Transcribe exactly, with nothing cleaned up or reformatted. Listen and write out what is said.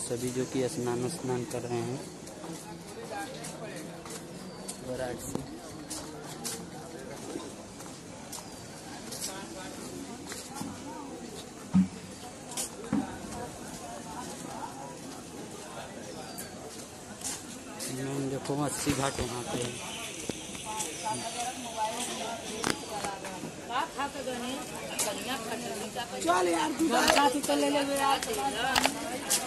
सभी जो कि स्नान स्नान कर रहे हैं वाराणसी। देखो अस्सी घाट वहाँ पे है। चल यार तू ले ले